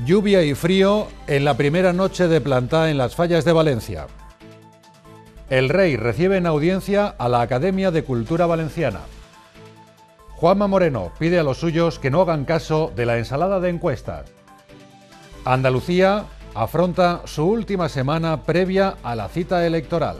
Lluvia y frío en la primera noche de plantá en las Fallas de Valencia. El rey recibe en audiencia a la Academia de Cultura Valenciana. Juanma Moreno pide a los suyos que no hagan caso de la ensalada de encuestas. Andalucía afronta su última semana previa a la cita electoral.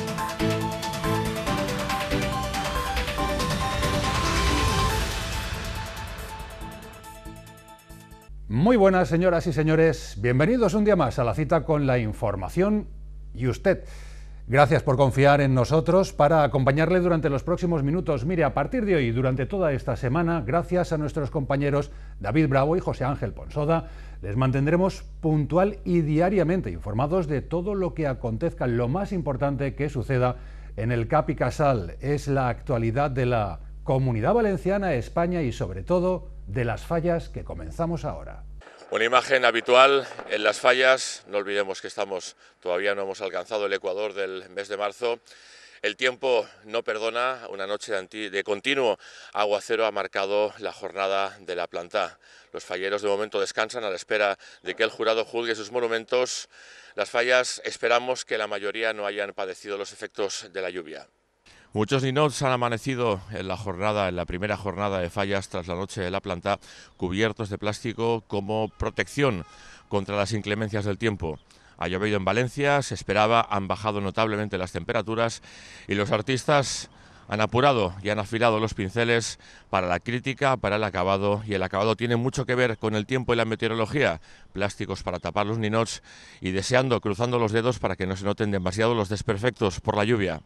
Muy buenas, señoras y señores, bienvenidos un día más a la cita con la información y usted. Gracias por confiar en nosotros para acompañarle durante los próximos minutos. Mire, a partir de hoy, durante toda esta semana, gracias a nuestros compañeros David Bravo y José Ángel Ponsoda, les mantendremos puntual y diariamente informados de todo lo que acontezca. Lo más importante que suceda en el Cap y Casal es la actualidad de la Comunidad Valenciana, España y sobre todo de las fallas que comenzamos ahora. Una imagen habitual en las fallas, no olvidemos que todavía no hemos alcanzado el ecuador del mes de marzo. El tiempo no perdona, una noche de continuo aguacero ha marcado la jornada de la plantá. Los falleros de momento descansan a la espera de que el jurado juzgue sus monumentos. Las fallas esperamos que la mayoría no hayan padecido los efectos de la lluvia. Muchos ninots han amanecido en la primera jornada de fallas tras la noche de la plantá, cubiertos de plástico como protección contra las inclemencias del tiempo. Ha llovido en Valencia, se esperaba, han bajado notablemente las temperaturas y los artistas han apurado y han afilado los pinceles para la crítica, para el acabado, y el acabado tiene mucho que ver con el tiempo y la meteorología. Plásticos para tapar los ninots y cruzando los dedos para que no se noten demasiado los desperfectos por la lluvia.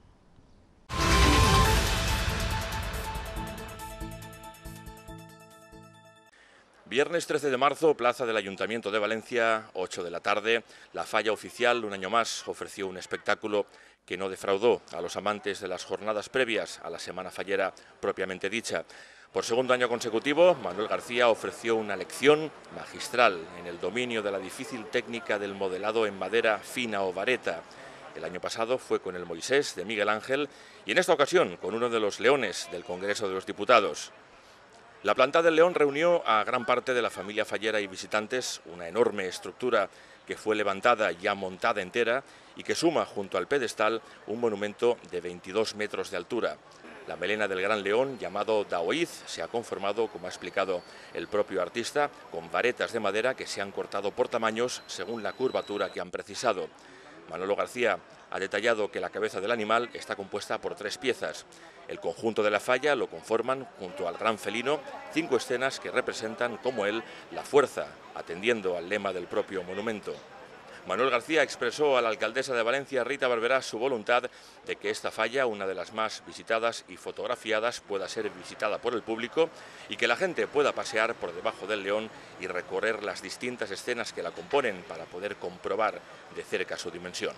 Viernes 13 de marzo, plaza del Ayuntamiento de Valencia, 8 de la tarde. La falla oficial, un año más, ofreció un espectáculo que no defraudó a los amantes de las jornadas previas a la semana fallera propiamente dicha. Por segundo año consecutivo, Manuel García ofreció una lección magistral en el dominio de la difícil técnica del modelado en madera fina o vareta. El año pasado fue con el Moisés de Miguel Ángel y en esta ocasión con uno de los leones del Congreso de los Diputados. La plantá del León reunió a gran parte de la familia fallera y visitantes, una enorme estructura que fue levantada ya montada entera y que suma junto al pedestal un monumento de 22 metros de altura. La melena del Gran León, llamado Daoíz, se ha conformado, como ha explicado el propio artista, con varetas de madera que se han cortado por tamaños según la curvatura que han precisado. Manolo García ha detallado que la cabeza del animal está compuesta por 3 piezas. El conjunto de la falla lo conforman, junto al gran felino, 5 escenas que representan, como él, la fuerza, atendiendo al lema del propio monumento. Manuel García expresó a la alcaldesa de Valencia, Rita Barberá, su voluntad de que esta falla, una de las más visitadas y fotografiadas, pueda ser visitada por el público y que la gente pueda pasear por debajo del león y recorrer las distintas escenas que la componen para poder comprobar de cerca su dimensión.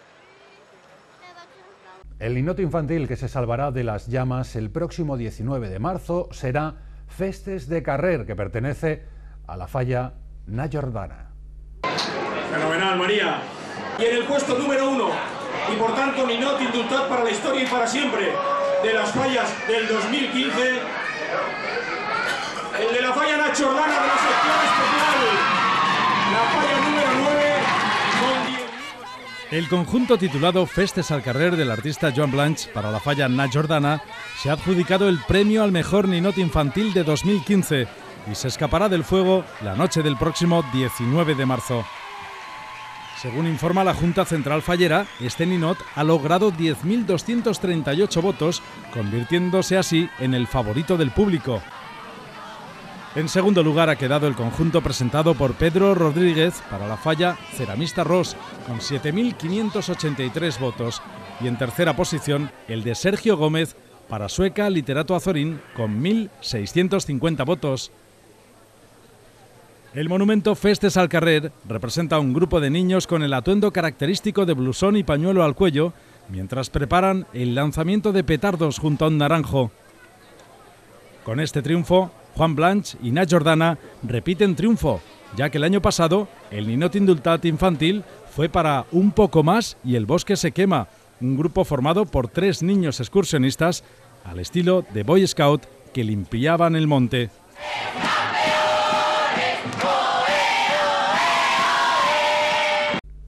El ninote infantil que se salvará de las llamas el próximo 19 de marzo será Festes de Carrer, que pertenece a la falla Na Jordana. Fenomenal, María. Y en el puesto número 1, y por tanto ninot indultat para la historia y para siempre de las fallas del 2015, el de la falla Na Jordana de la sección especial, la falla número 9, con 10. El conjunto titulado Festes al Carrer del artista Joan Blanch para la falla Na Jordana se ha adjudicado el premio al mejor ninot infantil de 2015 y se escapará del fuego la noche del próximo 19 de marzo. Según informa la Junta Central Fallera, este ninot ha logrado 10.238 votos, convirtiéndose así en el favorito del público. En segundo lugar ha quedado el conjunto presentado por Pedro Rodríguez para la falla Ceramista Ros, con 7.583 votos, y en tercera posición el de Sergio Gómez para Sueca Literato Azorín, con 1.650 votos. El monumento Festes al Carrer representa a un grupo de niños con el atuendo característico de blusón y pañuelo al cuello, mientras preparan el lanzamiento de petardos junto a un naranjo. Con este triunfo, Juan Blanch y Na Jordana repiten triunfo, ya que el año pasado el ninot indultat infantil fue para Un poco más y El bosque se quema, un grupo formado por 3 niños excursionistas al estilo de Boy Scout que limpiaban el monte.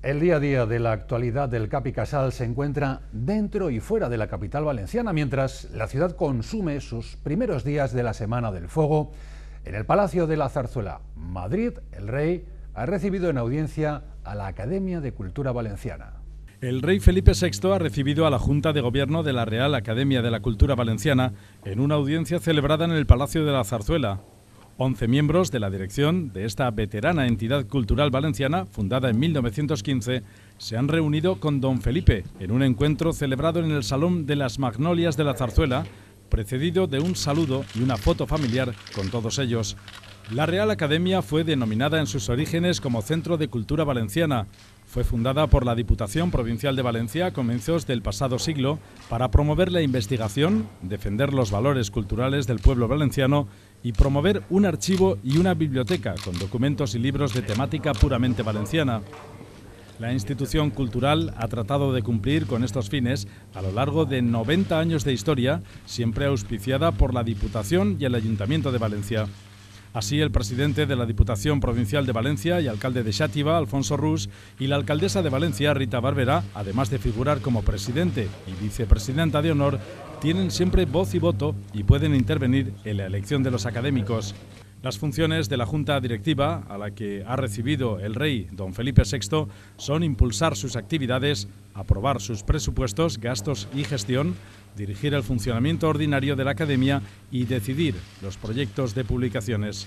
El día a día de la actualidad del Cap i Casal se encuentra dentro y fuera de la capital valenciana, mientras la ciudad consume sus primeros días de la Semana del Fuego. En el Palacio de la Zarzuela, Madrid, el rey ha recibido en audiencia a la Academia de Cultura Valenciana. El rey Felipe VI ha recibido a la Junta de Gobierno de la Real Academia de la Cultura Valenciana en una audiencia celebrada en el Palacio de la Zarzuela. 11 miembros de la dirección de esta veterana entidad cultural valenciana, fundada en 1915, se han reunido con don Felipe en un encuentro celebrado en el Salón de las Magnolias de la Zarzuela, precedido de un saludo y una foto familiar con todos ellos. La Real Academia fue denominada en sus orígenes como Centro de Cultura Valenciana. Fue fundada por la Diputación Provincial de Valencia a comienzos del pasado siglo para promover la investigación, defender los valores culturales del pueblo valenciano y promover un archivo y una biblioteca con documentos y libros de temática puramente valenciana. La institución cultural ha tratado de cumplir con estos fines a lo largo de 90 años de historia, siempre auspiciada por la Diputación y el Ayuntamiento de Valencia. Así, el presidente de la Diputación Provincial de Valencia y alcalde de Xàtiva, Alfonso Rus, y la alcaldesa de Valencia, Rita Barberá, además de figurar como presidente y vicepresidenta de honor, tienen siempre voz y voto y pueden intervenir en la elección de los académicos. Las funciones de la Junta Directiva, a la que ha recibido el rey don Felipe VI, son impulsar sus actividades, aprobar sus presupuestos, gastos y gestión, dirigir el funcionamiento ordinario de la Academia y decidir los proyectos de publicaciones.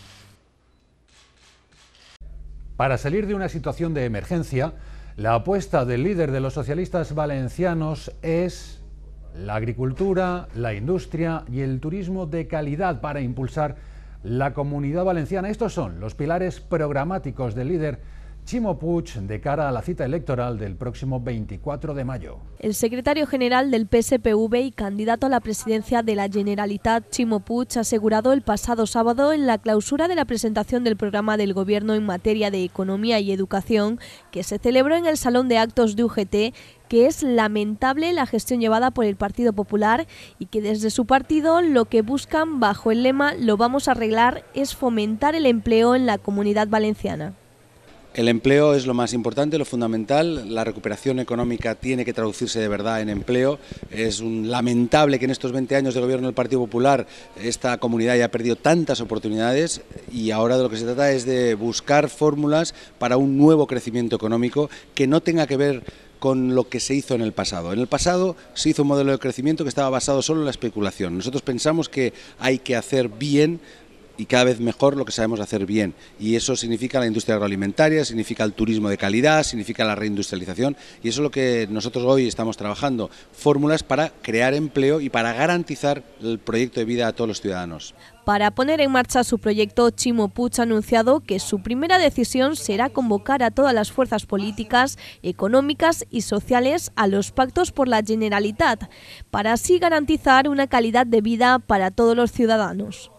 Para salir de una situación de emergencia, la apuesta del líder de los socialistas valencianos es la agricultura, la industria y el turismo de calidad para impulsar la Comunidad Valenciana. Estos son los pilares programáticos del líder Ximo Puig de cara a la cita electoral del próximo 24 de mayo. El secretario general del PSPV y candidato a la presidencia de la Generalitat, Ximo Puig, ha asegurado el pasado sábado en la clausura de la presentación del programa del Gobierno en materia de economía y educación, que se celebró en el Salón de Actos de UGT, que es lamentable la gestión llevada por el Partido Popular y que desde su partido lo que buscan bajo el lema "Lo vamos a arreglar" es fomentar el empleo en la Comunidad Valenciana. El empleo es lo más importante, lo fundamental. La recuperación económica tiene que traducirse de verdad en empleo. Es lamentable que en estos 20 años de gobierno del Partido Popular esta comunidad haya perdido tantas oportunidades y ahora de lo que se trata es de buscar fórmulas para un nuevo crecimiento económico que no tenga que ver con lo que se hizo en el pasado. En el pasado se hizo un modelo de crecimiento que estaba basado solo en la especulación. Nosotros pensamos que hay que hacer bien y cada vez mejor lo que sabemos hacer bien, y eso significa la industria agroalimentaria, significa el turismo de calidad, significa la reindustrialización, y eso es lo que nosotros hoy estamos trabajando, fórmulas para crear empleo y para garantizar el proyecto de vida a todos los ciudadanos. Para poner en marcha su proyecto, Ximo Puig ha anunciado que su primera decisión será convocar a todas las fuerzas políticas, económicas y sociales a los pactos por la Generalitat, para así garantizar una calidad de vida para todos los ciudadanos.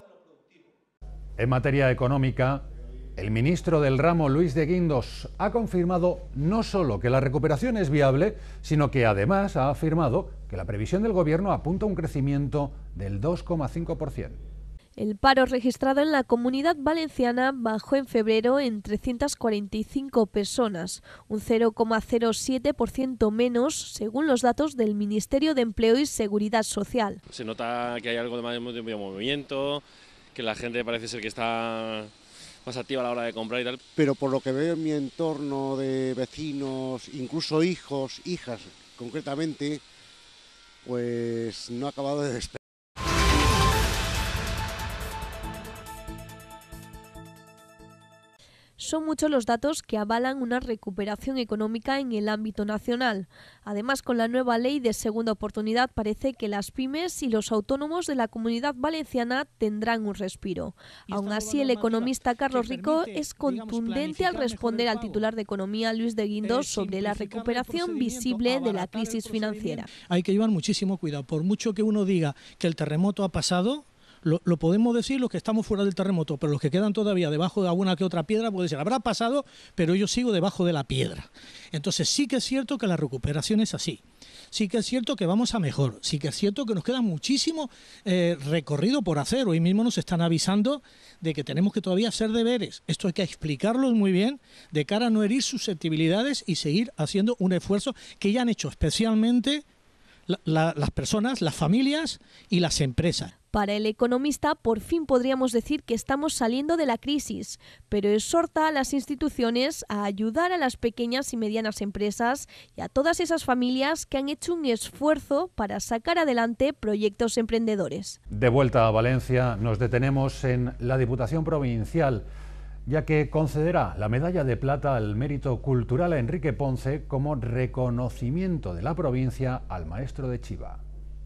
En materia económica, el ministro del ramo, Luis de Guindos, ha confirmado no solo que la recuperación es viable, sino que además ha afirmado que la previsión del Gobierno apunta a un crecimiento del 2,5%. El paro registrado en la Comunidad Valenciana bajó en febrero en 345 personas, un 0,07% menos según los datos del Ministerio de Empleo y Seguridad Social. Se nota que hay algo de más movimiento, que la gente parece ser que está más activa a la hora de comprar y tal. Pero por lo que veo en mi entorno de vecinos, incluso hijos, hijas concretamente, pues no ha acabado de despegar. Son muchos los datos que avalan una recuperación económica en el ámbito nacional. Además, con la nueva ley de segunda oportunidad parece que las pymes y los autónomos de la Comunidad Valenciana tendrán un respiro. Aún así, el economista Carlos Rico es contundente al responder al titular de Economía, Luis de Guindos, sobre la recuperación visible de la crisis financiera. Hay que llevar muchísimo cuidado. Por mucho que uno diga que el terremoto ha pasado, lo podemos decir los que estamos fuera del terremoto, pero los que quedan todavía debajo de alguna que otra piedra, puede ser, habrá pasado, pero yo sigo debajo de la piedra. Entonces sí que es cierto que la recuperación es así. Sí que es cierto que vamos a mejor, sí que es cierto que nos queda muchísimo recorrido por hacer. Hoy mismo nos están avisando de que tenemos que todavía hacer deberes. Esto hay que explicarlo muy bien de cara a no herir susceptibilidades y seguir haciendo un esfuerzo que ya han hecho especialmente las personas, las familias y las empresas. Para el economista, por fin podríamos decir que estamos saliendo de la crisis, pero exhorta a las instituciones a ayudar a las pequeñas y medianas empresas y a todas esas familias que han hecho un esfuerzo para sacar adelante proyectos emprendedores. De vuelta a Valencia, nos detenemos en la Diputación Provincial, ya que concederá la medalla de plata al mérito cultural a Enrique Ponce como reconocimiento de la provincia al maestro de Chiva.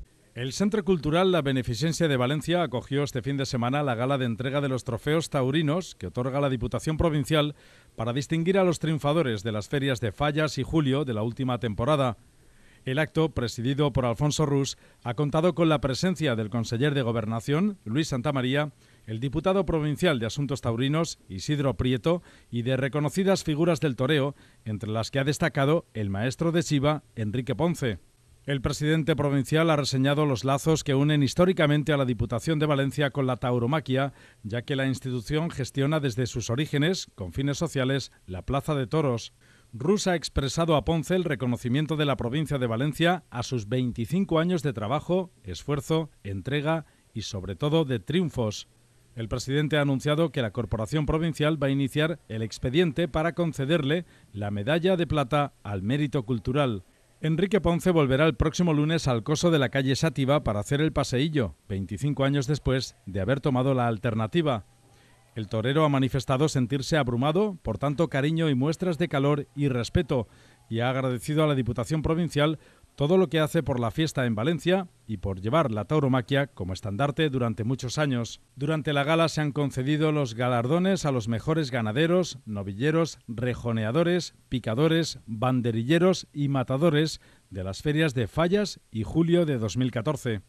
El Centro Cultural La Beneficencia de Valencia acogió este fin de semana la gala de entrega de los trofeos taurinos que otorga la Diputación Provincial para distinguir a los triunfadores de las ferias de Fallas y Julio de la última temporada. El acto, presidido por Alfonso Rus, ha contado con la presencia del conseller de Gobernación, Luis Santamaría, el diputado provincial de Asuntos Taurinos, Isidro Prieto, y de reconocidas figuras del toreo, entre las que ha destacado el maestro de Chiva, Enrique Ponce. El presidente provincial ha reseñado los lazos que unen históricamente a la Diputación de Valencia con la tauromaquia, ya que la institución gestiona desde sus orígenes, con fines sociales, la Plaza de Toros. Rus ha expresado a Ponce el reconocimiento de la provincia de Valencia a sus 25 años de trabajo, esfuerzo, entrega y sobre todo de triunfos. El presidente ha anunciado que la Corporación Provincial va a iniciar el expediente para concederle la medalla de plata al mérito cultural. Enrique Ponce volverá el próximo lunes al coso de la calle Sátiva para hacer el paseillo, 25 años después de haber tomado la alternativa. El torero ha manifestado sentirse abrumado por tanto cariño y muestras de calor y respeto y ha agradecido a la Diputación Provincial todo lo que hace por la fiesta en Valencia y por llevar la tauromaquia como estandarte durante muchos años. Durante la gala se han concedido los galardones a los mejores ganaderos, novilleros, rejoneadores, picadores, banderilleros y matadores de las ferias de Fallas y Julio de 2014.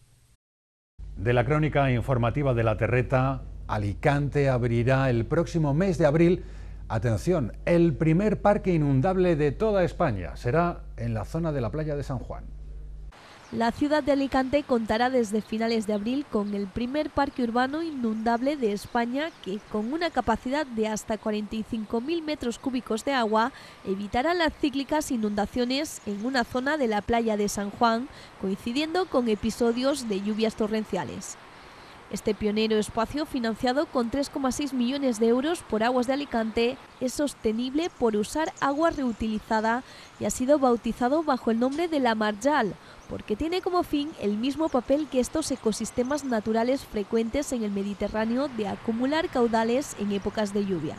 De la crónica informativa de La Terreta, Alicante abrirá el próximo mes de abril, atención, el primer parque inundable de toda España. Será en la zona de la playa de San Juan. La ciudad de Alicante contará desde finales de abril con el primer parque urbano inundable de España que, con una capacidad de hasta 45.000 metros cúbicos de agua, evitará las cíclicas inundaciones en una zona de la playa de San Juan, coincidiendo con episodios de lluvias torrenciales. Este pionero espacio, financiado con 3,6 millones de euros por Aguas de Alicante, es sostenible por usar agua reutilizada y ha sido bautizado bajo el nombre de La Marjal, porque tiene como fin el mismo papel que estos ecosistemas naturales frecuentes en el Mediterráneo de acumular caudales en épocas de lluvia.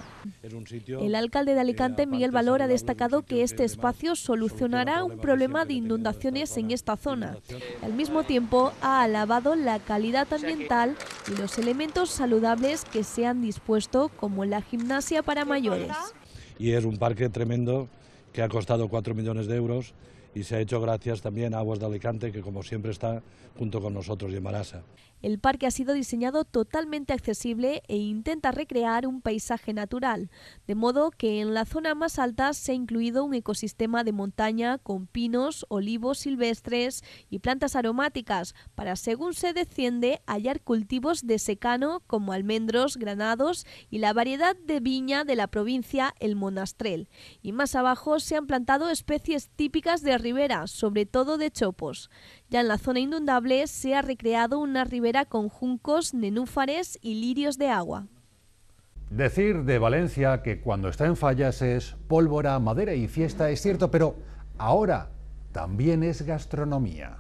El alcalde de Alicante, Miguel Valor, ha destacado que este espacio solucionará un problema de inundaciones en esta zona. Al mismo tiempo, ha alabado la calidad ambiental y los elementos saludables que se han dispuesto, como la gimnasia para mayores. Y es un parque tremendo que ha costado 4 millones de euros y se ha hecho gracias también a Aguas de Alicante, que como siempre está junto con nosotros y en Marasa. El parque ha sido diseñado totalmente accesible e intenta recrear un paisaje natural, de modo que en la zona más alta se ha incluido un ecosistema de montaña con pinos, olivos silvestres y plantas aromáticas para, según se desciende, hallar cultivos de secano como almendros, granados y la variedad de viña de la provincia, el monastrell. Y más abajo se han plantado especies típicas de ribera, sobre todo de chopos. Ya en la zona inundable se ha recreado una ribera con juncos, nenúfares y lirios de agua. Decir de Valencia que cuando está en Fallas es pólvora, madera y fiesta es cierto, pero ahora también es gastronomía.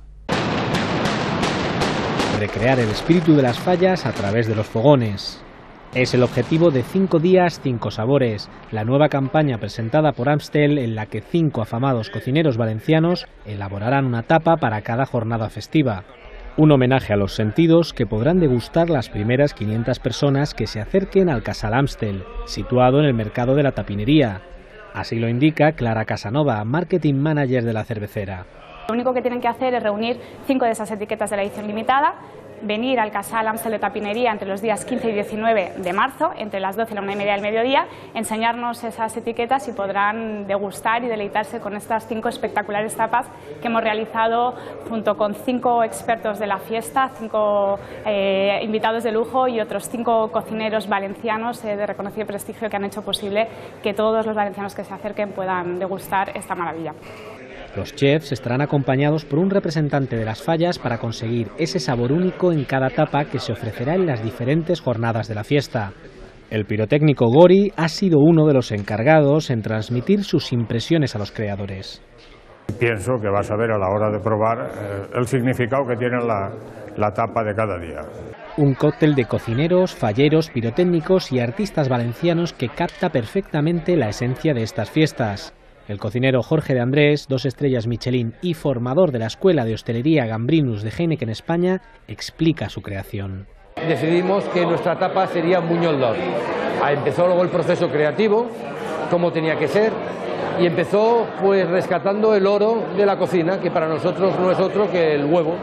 Recrear el espíritu de las Fallas a través de los fogones. Es el objetivo de 5 días, 5 sabores, la nueva campaña presentada por Amstel en la que 5 afamados cocineros valencianos elaborarán una tapa para cada jornada festiva. Un homenaje a los sentidos que podrán degustar las primeras 500 personas que se acerquen al Casal Amstel, situado en el mercado de la tapinería. Así lo indica Clara Casanova, marketing manager de la cervecera. Lo único que tienen que hacer es reunir 5 de esas etiquetas de la edición limitada, venir al Casal Amstel de Tapinería entre los días 15 y 19 de marzo, entre las 12 y la 1:30 del mediodía, enseñarnos esas etiquetas y podrán degustar y deleitarse con estas 5 espectaculares tapas que hemos realizado junto con 5 expertos de la fiesta, 5 invitados de lujo y otros 5 cocineros valencianos de reconocido prestigio que han hecho posible que todos los valencianos que se acerquen puedan degustar esta maravilla. Los chefs estarán acompañados por un representante de las fallas para conseguir ese sabor único en cada tapa que se ofrecerá en las diferentes jornadas de la fiesta. El pirotécnico Gori ha sido uno de los encargados en transmitir sus impresiones a los creadores. Pienso que vas a ver a la hora de probar el significado que tiene la tapa de cada día. Un cóctel de cocineros, falleros, pirotécnicos y artistas valencianos que capta perfectamente la esencia de estas fiestas. El cocinero Jorge de Andrés, 2 estrellas Michelin y formador de la Escuela de Hostelería Gambrinus de Heineken España, explica su creación. Decidimos que nuestra tapa sería Buñol d'Or. Empezó luego el proceso creativo, cómo tenía que ser, y empezó pues rescatando el oro de la cocina, que para nosotros no es otro que el huevo.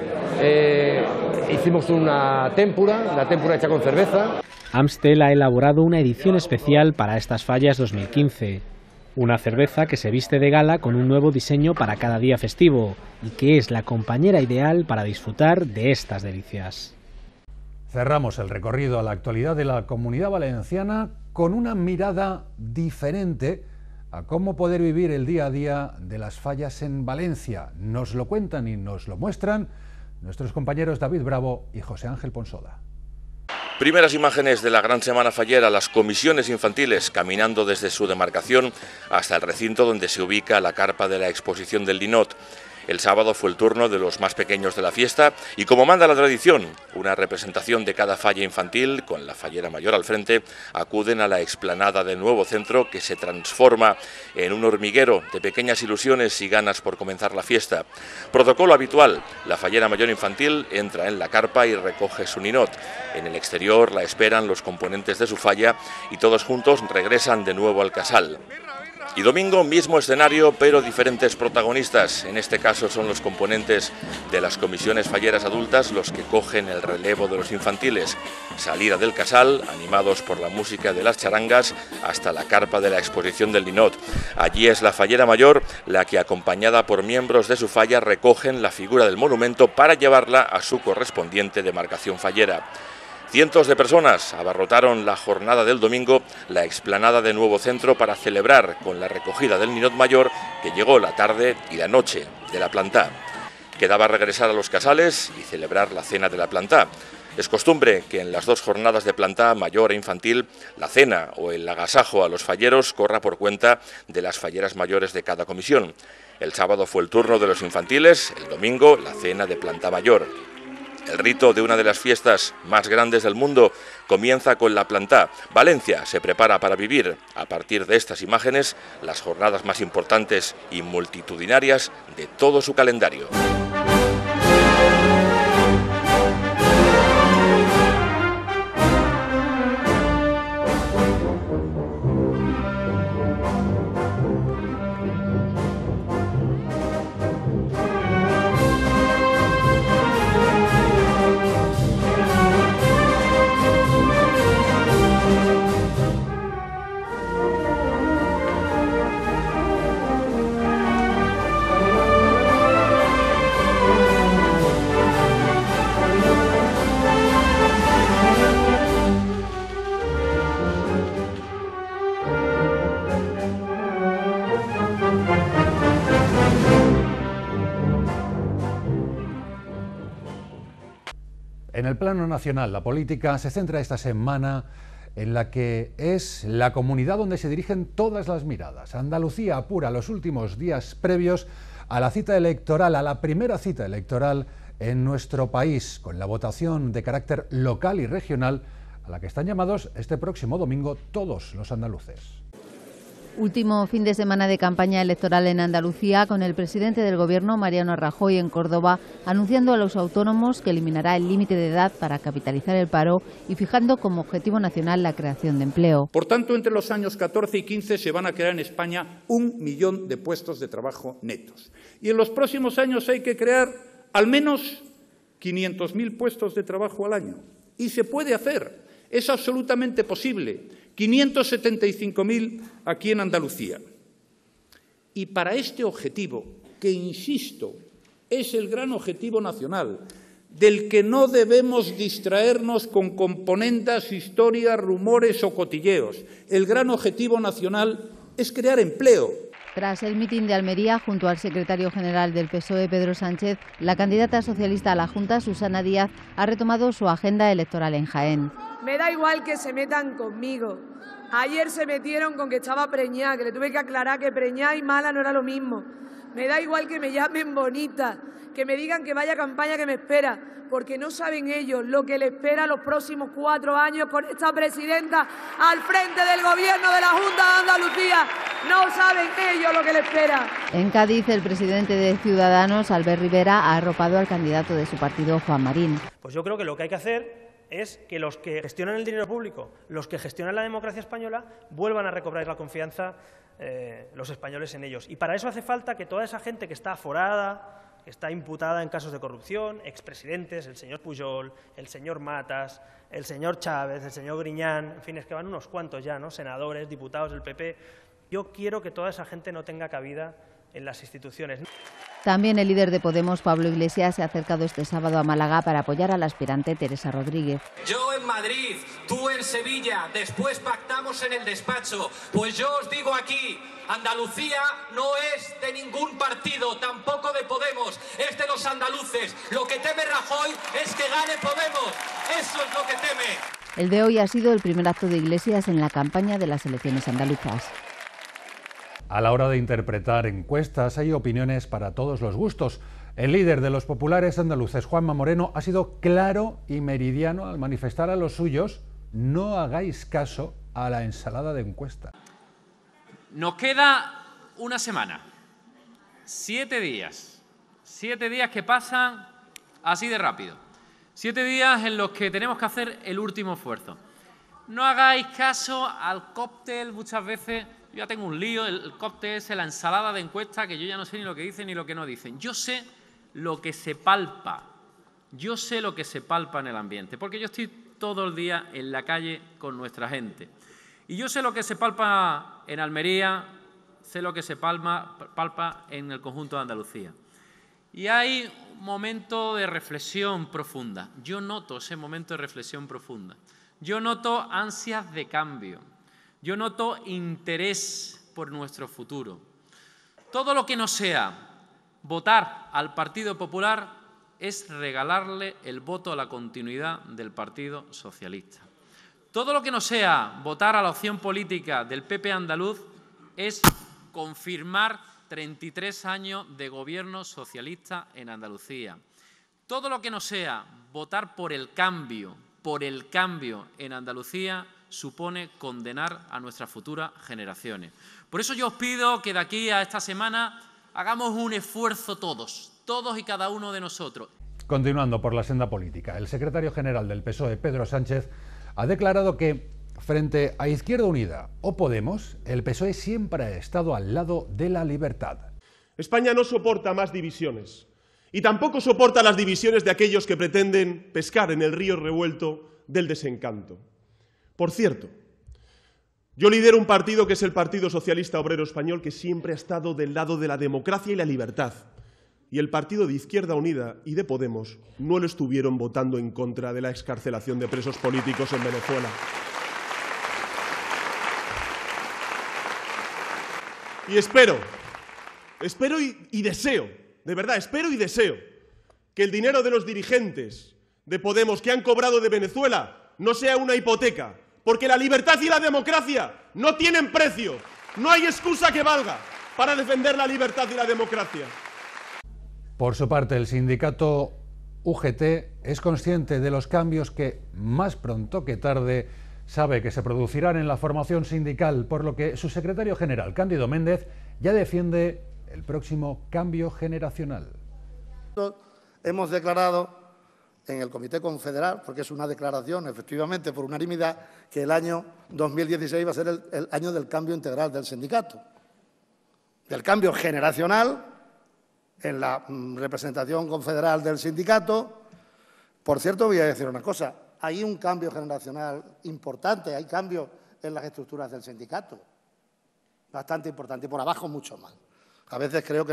Hicimos una témpura, la témpura hecha con cerveza. Amstel ha elaborado una edición especial para estas fallas 2015. Una cerveza que se viste de gala con un nuevo diseño para cada día festivo y que es la compañera ideal para disfrutar de estas delicias. Cerramos el recorrido a la actualidad de la Comunidad Valenciana con una mirada diferente a cómo poder vivir el día a día de las fallas en Valencia. Nos lo cuentan y nos lo muestran nuestros compañeros David Bravo y José Ángel Ponsoda. Primeras imágenes de la gran semana fallera, las comisiones infantiles caminando desde su demarcación hasta el recinto donde se ubica la carpa de la exposición del Linot. El sábado fue el turno de los más pequeños de la fiesta y, como manda la tradición, una representación de cada falla infantil, con la fallera mayor al frente, acuden a la explanada del nuevo centro que se transforma en un hormiguero de pequeñas ilusiones y ganas por comenzar la fiesta. Protocolo habitual, la fallera mayor infantil entra en la carpa y recoge su ninot. En el exterior la esperan los componentes de su falla y todos juntos regresan de nuevo al casal. Y domingo, mismo escenario, pero diferentes protagonistas. En este caso son los componentes de las comisiones falleras adultas los que cogen el relevo de los infantiles. Salida del casal, animados por la música de las charangas, hasta la carpa de la exposición del Linot. Allí es la fallera mayor la que, acompañada por miembros de su falla, recogen la figura del monumento para llevarla a su correspondiente demarcación fallera. Cientos de personas abarrotaron la jornada del domingo la explanada de Nuevo Centro para celebrar con la recogida del Ninot Mayor, que llegó la tarde y la noche de la plantá. Quedaba regresar a los casales y celebrar la cena de la plantá. Es costumbre que en las 2 jornadas de plantá mayor e infantil, la cena o el agasajo a los falleros corra por cuenta de las falleras mayores de cada comisión. El sábado fue el turno de los infantiles, el domingo la cena de plantá mayor. El rito de una de las fiestas más grandes del mundo comienza con la plantá. Valencia se prepara para vivir, a partir de estas imágenes, las jornadas más importantes y multitudinarias de todo su calendario. En el plano nacional, la política se centra esta semana en la que es la comunidad donde se dirigen todas las miradas. Andalucía apura los últimos días previos a la cita electoral, a la primera cita electoral en nuestro país, con la votación de carácter local y regional a la que están llamados este próximo domingo todos los andaluces. Último fin de semana de campaña electoral en Andalucía, con el presidente del Gobierno, Mariano Rajoy, en Córdoba, anunciando a los autónomos que eliminará el límite de edad para capitalizar el paro y fijando como objetivo nacional la creación de empleo. Por tanto, entre los años 14 y 15 se van a crear en España 1 millón de puestos de trabajo netos. Y en los próximos años hay que crear al menos 500.000 puestos de trabajo al año. Y se puede hacer, es absolutamente posible. 575.000 aquí en Andalucía. Y para este objetivo, que insisto, es el gran objetivo nacional, del que no debemos distraernos con componendas, historias, rumores o cotilleos. El gran objetivo nacional es crear empleo. Tras el mitin de Almería, junto al secretario general del PSOE, Pedro Sánchez, la candidata socialista a la Junta, Susana Díaz, ha retomado su agenda electoral en Jaén. Me da igual que se metan conmigo. Ayer se metieron con que estaba preñada, que le tuve que aclarar que preñada y mala no era lo mismo. Me da igual que me llamen bonita, que me digan que vaya campaña que me espera, porque no saben ellos lo que les espera los próximos 4 años con esta presidenta al frente del Gobierno de la Junta de Andalucía. No saben ellos lo que les espera. En Cádiz, el presidente de Ciudadanos, Albert Rivera, ha arropado al candidato de su partido, Juan Marín. Pues yo creo que lo que hay que hacer es que los que gestionan el dinero público, los que gestionan la democracia española, vuelvan a recobrar la confianza los españoles en ellos. Y para eso hace falta que toda esa gente que está aforada, que está imputada en casos de corrupción, expresidentes, el señor Pujol, el señor Matas, el señor Chávez, el señor Griñán, en fin, es que van unos cuantos ya, ¿no? Senadores, diputados del PP. Yo quiero que toda esa gente no tenga cabida en las instituciones. También el líder de Podemos, Pablo Iglesias, se ha acercado este sábado a Málaga para apoyar a la aspirante Teresa Rodríguez. Yo en Madrid, tú en Sevilla, después pactamos en el despacho. Pues yo os digo aquí, Andalucía no es de ningún partido, tampoco de Podemos, es de los andaluces. Lo que teme Rajoy es que gane Podemos, eso es lo que teme. El de hoy ha sido el primer acto de Iglesias en la campaña de las elecciones andaluzas. A la hora de interpretar encuestas hay opiniones para todos los gustos. El líder de los populares andaluces, Juanma Moreno, ha sido claro y meridiano al manifestar a los suyos: no hagáis caso a la ensalada de encuesta. Nos queda una semana, 7 días. 7 días que pasan así de rápido. 7 días en los que tenemos que hacer el último esfuerzo. No hagáis caso al cóctel muchas veces. Yo ya tengo un lío, el cóctel es la ensalada de encuesta, que yo ya no sé ni lo que dicen ni lo que no dicen. Yo sé lo que se palpa, yo sé lo que se palpa en el ambiente, porque yo estoy todo el día en la calle con nuestra gente. Y yo sé lo que se palpa en Almería, sé lo que se palpa en el conjunto de Andalucía. Y hay un momento de reflexión profunda. Yo noto ese momento de reflexión profunda. Yo noto ansias de cambio. Yo noto interés por nuestro futuro. Todo lo que no sea votar al Partido Popular es regalarle el voto a la continuidad del Partido Socialista. Todo lo que no sea votar a la opción política del PP andaluz es confirmar 33 años de gobierno socialista en Andalucía. Todo lo que no sea votar por el cambio en Andalucía supone condenar a nuestras futuras generaciones. Por eso yo os pido que de aquí a esta semana hagamos un esfuerzo todos y cada uno de nosotros. Continuando por la senda política, el secretario general del PSOE, Pedro Sánchez, ha declarado que frente a Izquierda Unida o Podemos, el PSOE siempre ha estado al lado de la libertad. España no soporta más divisiones y tampoco soporta las divisiones de aquellos que pretenden pescar en el río revuelto del desencanto. Por cierto, yo lidero un partido que es el Partido Socialista Obrero Español, que siempre ha estado del lado de la democracia y la libertad. Y el partido de Izquierda Unida y de Podemos no lo estuvieron votando en contra de la excarcelación de presos políticos en Venezuela. Y espero y deseo, de verdad, espero y deseo que el dinero de los dirigentes de Podemos que han cobrado de Venezuela no sea una hipoteca, porque la libertad y la democracia no tienen precio. No hay excusa que valga para defender la libertad y la democracia. Por su parte, el sindicato UGT es consciente de los cambios que, más pronto que tarde, sabe que se producirán en la formación sindical, por lo que su secretario general, Cándido Méndez, ya defiende el próximo cambio generacional. Hemos declarado en el Comité Confederal, porque es una declaración, efectivamente, por unanimidad, que el año 2016 va a ser el año del cambio integral del sindicato, del cambio generacional en la representación confederal del sindicato, Por cierto, voy a decir una cosa. Hay un cambio generacional importante, hay cambios en las estructuras del sindicato, bastante importante, y por abajo mucho más. A veces creo que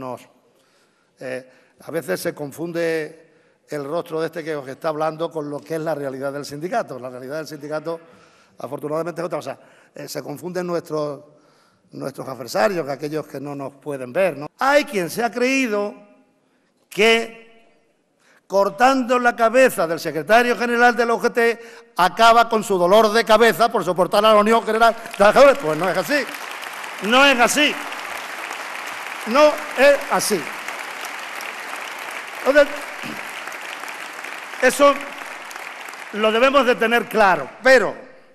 a veces se confunde el rostro de este que os está hablando con lo que es la realidad del sindicato. La realidad del sindicato, afortunadamente, es otra cosa. Se confunden nuestros adversarios, aquellos que no nos pueden ver, ¿no? Hay quien se ha creído que cortando la cabeza del secretario general de la UGT acaba con su dolor de cabeza por soportar a la Unión General de Trabajadores. Pues no es así. No es así. No es así. Entonces, eso lo debemos de tener claro, pero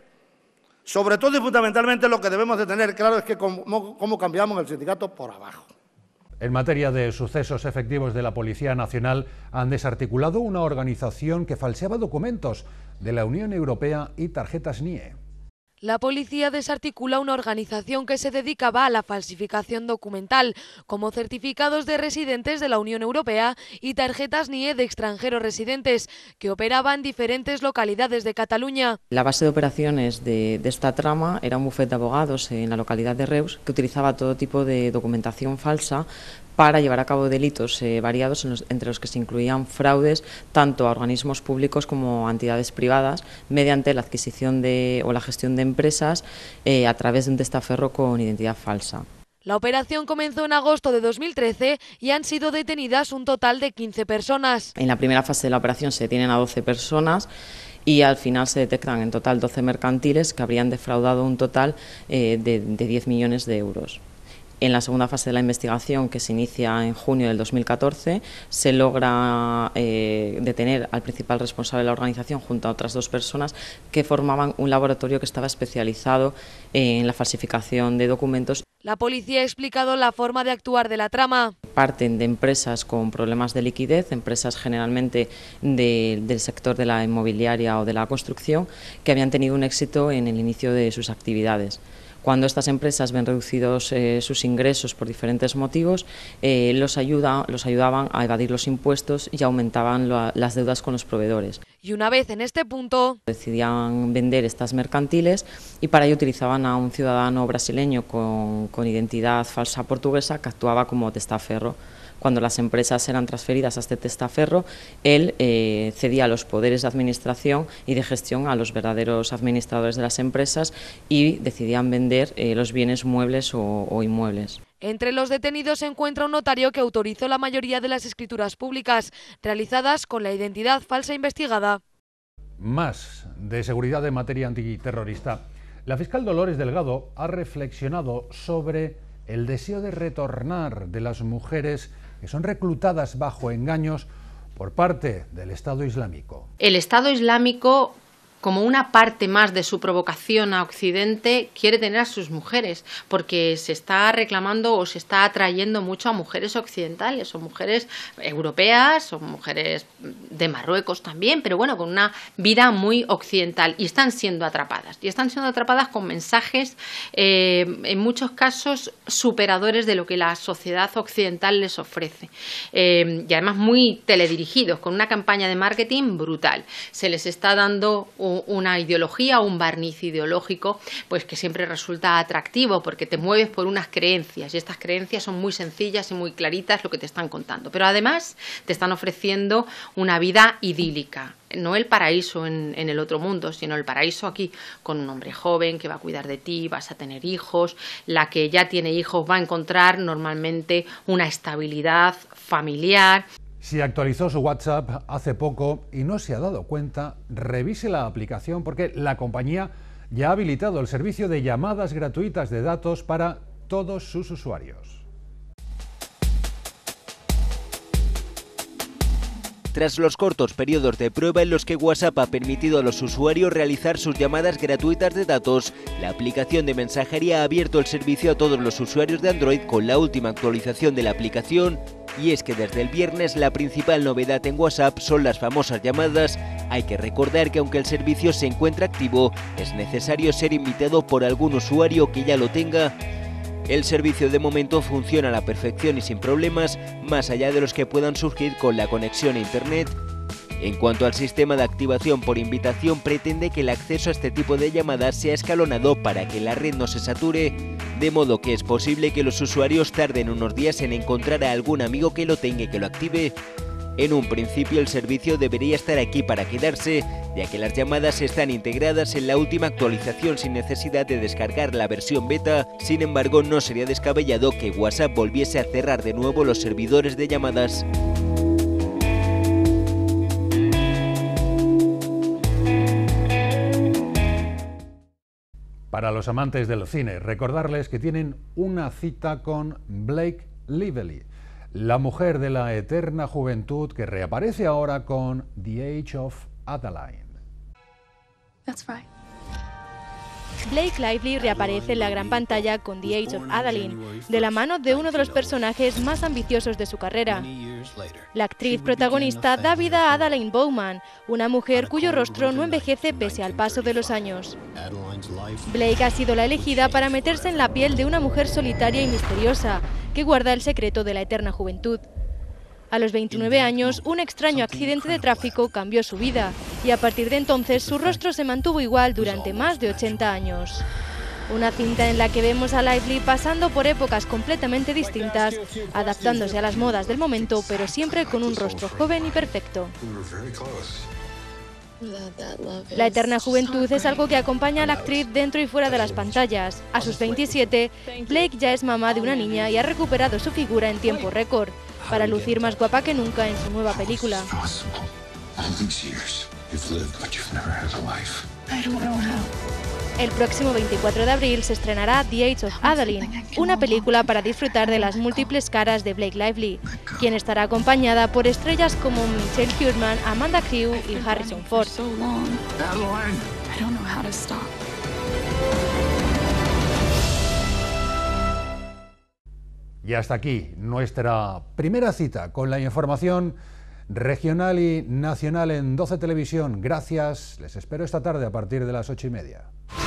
sobre todo y fundamentalmente lo que debemos de tener claro es que cómo cambiamos el sindicato por abajo. En materia de sucesos, efectivos de la Policía Nacional han desarticulado una organización que falseaba documentos de la Unión Europea y tarjetas NIE. La policía desarticula una organización que se dedicaba a la falsificación documental, como certificados de residentes de la Unión Europea y tarjetas NIE de extranjeros residentes, que operaban en diferentes localidades de Cataluña. La base de operaciones de esta trama era un bufete de abogados en la localidad de Reus, que utilizaba todo tipo de documentación falsa para llevar a cabo delitos variados, entre los que se incluían fraudes tanto a organismos públicos como a entidades privadas, mediante la adquisición o la gestión de empresas a través de un testaferro con identidad falsa. La operación comenzó en agosto de 2013 y han sido detenidas un total de 15 personas. En la primera fase de la operación se detienen a 12 personas y al final se detectan en total 12 mercantiles que habrían defraudado un total de 10 millones de euros. En la segunda fase de la investigación, que se inicia en junio del 2014, se logra detener al principal responsable de la organización junto a otras 2 personas que formaban un laboratorio que estaba especializado en la falsificación de documentos. La policía ha explicado la forma de actuar de la trama. Parten de empresas con problemas de liquidez, empresas generalmente del sector de la inmobiliaria o de la construcción, que habían tenido un éxito en el inicio de sus actividades. Cuando estas empresas ven reducidos sus ingresos por diferentes motivos, los ayudaban a evadir los impuestos y aumentaban las deudas con los proveedores. Y una vez en este punto, decidían vender estas mercantiles y para ello utilizaban a un ciudadano brasileño con identidad falsa portuguesa que actuaba como testaferro. Cuando las empresas eran transferidas a este testaferro, él cedía los poderes de administración y de gestión a los verdaderos administradores de las empresas y decidían vender los bienes muebles o inmuebles. Entre los detenidos se encuentra un notario que autorizó la mayoría de las escrituras públicas, realizadas con la identidad falsa investigada. Más de seguridad en materia antiterrorista. La fiscal Dolores Delgado ha reflexionado sobre el deseo de retornar de las mujeres que son reclutadas bajo engaños por parte del Estado Islámico. El Estado Islámico, como una parte más de su provocación a Occidente, quiere tener a sus mujeres, porque se está reclamando o se está atrayendo mucho a mujeres occidentales, son mujeres europeas, son mujeres de Marruecos también, pero bueno, con una vida muy occidental, y están siendo atrapadas con mensajes en muchos casos superadores de lo que la sociedad occidental les ofrece, y además muy teledirigidos, con una campaña de marketing brutal. Se les está dando una ideología, un barniz ideológico, pues que siempre resulta atractivo porque te mueves por unas creencias y estas creencias son muy sencillas y muy claritas lo que te están contando, pero además te están ofreciendo una vida idílica, no el paraíso en el otro mundo, sino el paraíso aquí, con un hombre joven que va a cuidar de ti, vas a tener hijos, la que ya tiene hijos va a encontrar normalmente una estabilidad familiar. Si actualizó su WhatsApp hace poco y no se ha dado cuenta, revise la aplicación porque la compañía ya ha habilitado el servicio de llamadas gratuitas de datos para todos sus usuarios. Tras los cortos periodos de prueba en los que WhatsApp ha permitido a los usuarios realizar sus llamadas gratuitas de datos, la aplicación de mensajería ha abierto el servicio a todos los usuarios de Android con la última actualización de la aplicación. Y es que desde el viernes la principal novedad en WhatsApp son las famosas llamadas. Hay que recordar que aunque el servicio se encuentra activo, es necesario ser invitado por algún usuario que ya lo tenga. El servicio de momento funciona a la perfección y sin problemas, más allá de los que puedan surgir con la conexión a Internet. En cuanto al sistema de activación por invitación, pretende que el acceso a este tipo de llamadas sea escalonado para que la red no se sature, de modo que es posible que los usuarios tarden unos días en encontrar a algún amigo que lo tenga y que lo active. En un principio el servicio debería estar aquí para quedarse, ya que las llamadas están integradas en la última actualización sin necesidad de descargar la versión beta. Sin embargo, no sería descabellado que WhatsApp volviese a cerrar de nuevo los servidores de llamadas. Para los amantes del cine, recordarles que tienen una cita con Blake Lively, la mujer de la eterna juventud que reaparece ahora con The Age of Adaline. That's right. Blake Lively reaparece en la gran pantalla con The Age of Adaline, de la mano de uno de los personajes más ambiciosos de su carrera. La actriz protagonista da vida a Adaline Bowman, una mujer cuyo rostro no envejece pese al paso de los años. Blake ha sido la elegida para meterse en la piel de una mujer solitaria y misteriosa, que guarda el secreto de la eterna juventud. A los 29 años, un extraño accidente de tráfico cambió su vida, y a partir de entonces su rostro se mantuvo igual durante más de 80 años. Una cinta en la que vemos a Lively pasando por épocas completamente distintas, adaptándose a las modas del momento, pero siempre con un rostro joven y perfecto. La eterna juventud es algo que acompaña a la actriz dentro y fuera de las pantallas. A sus 27, Blake ya es mamá de una niña y ha recuperado su figura en tiempo récord, para lucir más guapa que nunca en su nueva película. El próximo 24 de abril se estrenará The Age of Adaline, una película para disfrutar de las múltiples caras de Blake Lively, quien estará acompañada por estrellas como Michelle Hurman, Amanda Crew y Harrison Ford. Y hasta aquí nuestra primera cita con la información regional y nacional en 12 Televisión. Gracias, les espero esta tarde a partir de las 8:30.